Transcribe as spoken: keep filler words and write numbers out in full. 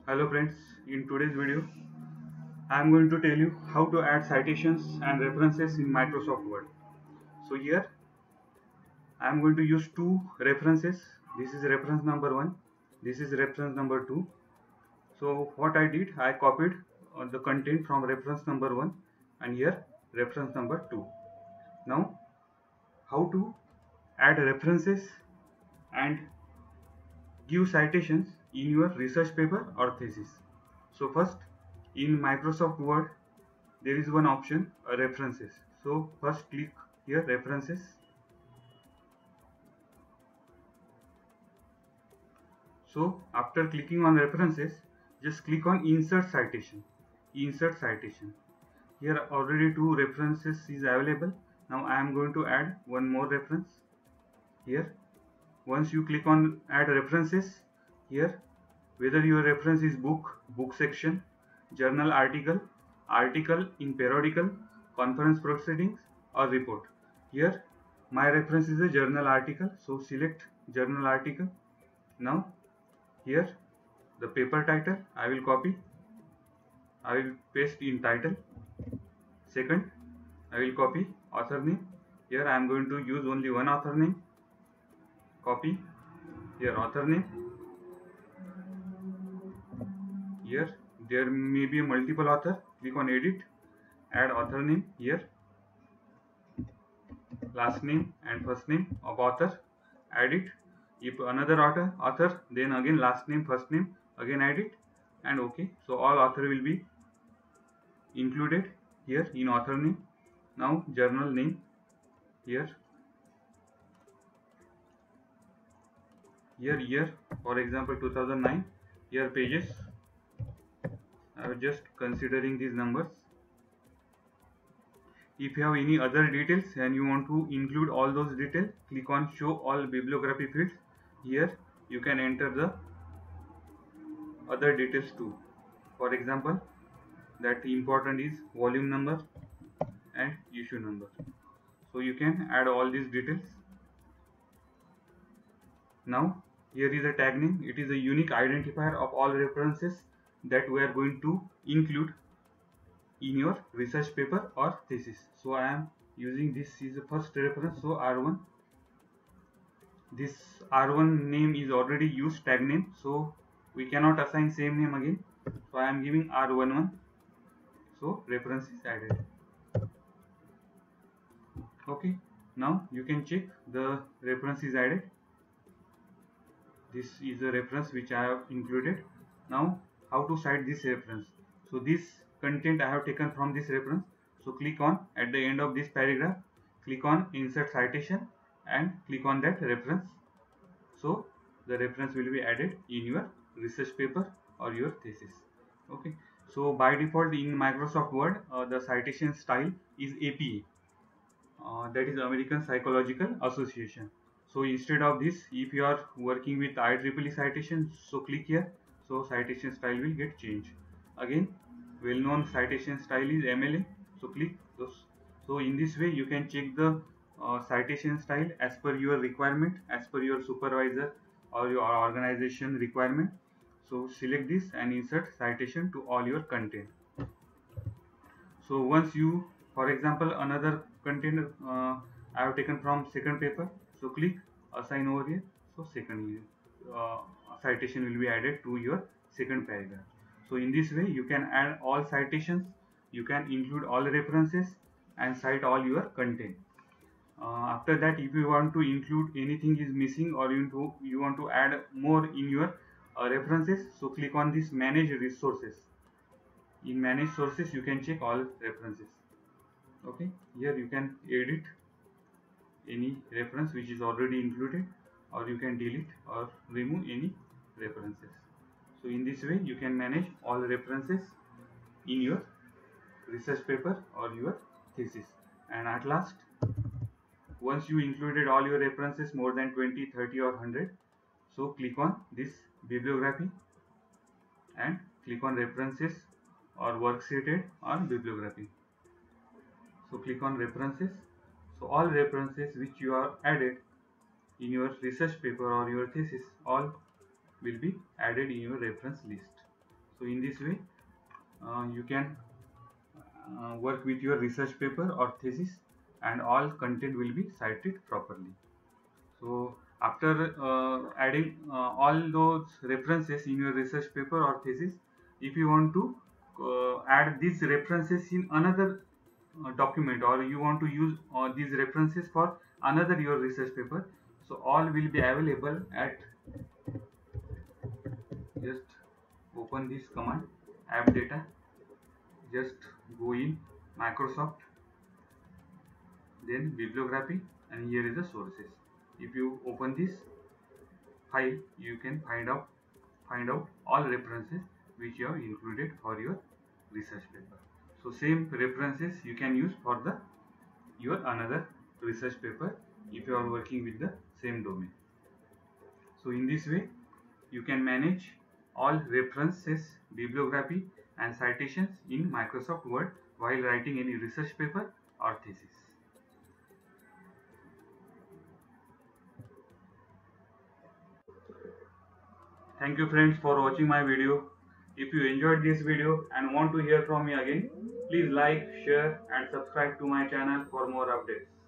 Hello friends, in today's video I am going to tell you how to add citations and references in Microsoft Word. So here I am going to use two references. This is reference number one, this is reference number two. So what I did, I copied uh, the content from reference number one and here reference number two. Now how to add references and give citations in your research paper or thesis. So first, in Microsoft Word there is one option, uh, references. So first click here, references. So after clicking on references, just click on insert citation. Insert citation. Here already two references is available. Now I am going to add one more reference here. Once you click on add references, here whether your reference is book, book section, journal article, article in periodical, conference proceedings or report. Here my reference is a journal article, so select journal article. Now here the paper title I will copy, I will paste in title. Second, I will copy author name. Here I am going to use only one author name. Copy here author name. Here there may be a multiple author. Click on edit, add author name here, last name and first name of author, add it. If another author author then again last name, first name, again add it, and okay. So all author will be included here in author name. Now journal name here, here year, for example two thousand nine, here pages. I was just considering these numbers. If you have any other details and you want to include all those details, click on show all bibliography fields. Here you can enter the other details too. For example, that important is volume number and issue number. So you can add all these details. Now here is a tag name. It is a unique identifier of all references that we are going to include in your research paper or thesis. So I am using this is the first reference, so R one. This R one name is already used tag name, so we cannot assign same name again. So I am giving R eleven. So reference is added. Okay, now you can check the reference is added. This is a reference which I have included. Now how to cite this reference? So this content I have taken from this reference. So click on at the end of this paragraph, click on insert citation and click on that reference. So the reference will be added in your research paper or your thesis. Okay. So by default in Microsoft Word, uh, the citation style is A P A. Uh, that is American Psychological Association. So instead of this, if you are working with I triple E citation, so click here. So citation style will get changed. Again, well-known citation style is M L A. So click those. So in this way, you can check the uh, citation style as per your requirement, as per your supervisor or your organization requirement. So select this and insert citation to all your content. So once you, for example, another content uh, I have taken from second paper. So click assign over here. So second uh, citation will be added to your second paragraph. So in this way you can add all citations, you can include all references and cite all your content. Uh, after that, if you want to include anything is missing or you, to, you want to add more in your uh, references, so click on this manage resources. In manage sources you can check all references. Okay, here you can edit any reference which is already included, or you can delete or remove any references. So in this way you can manage all references in your research paper or your thesis. And at last, once you included all your references more than twenty, thirty or one hundred, so click on this bibliography and click on references or works cited or bibliography. So click on references. So all references which you are added in your research paper or your thesis, all will be added in your reference list. So in this way uh, you can uh, work with your research paper or thesis, and all content will be cited properly. So after uh, adding uh, all those references in your research paper or thesis, if you want to uh, add these references in another uh, document, or you want to use uh, these references for another your research paper, so all will be available at, just open this command, app data, just go in Microsoft, then bibliography, and here is the sources. If you open this file, you can find out find out all references which you have included for your research paper. So same references you can use for the your another research paper if you are working with the same domain. So in this way you can manage all references, bibliography and citations in Microsoft Word while writing any research paper or thesis. Thank you friends for watching my video. If you enjoyed this video and want to hear from me again, please like, share and subscribe to my channel for more updates.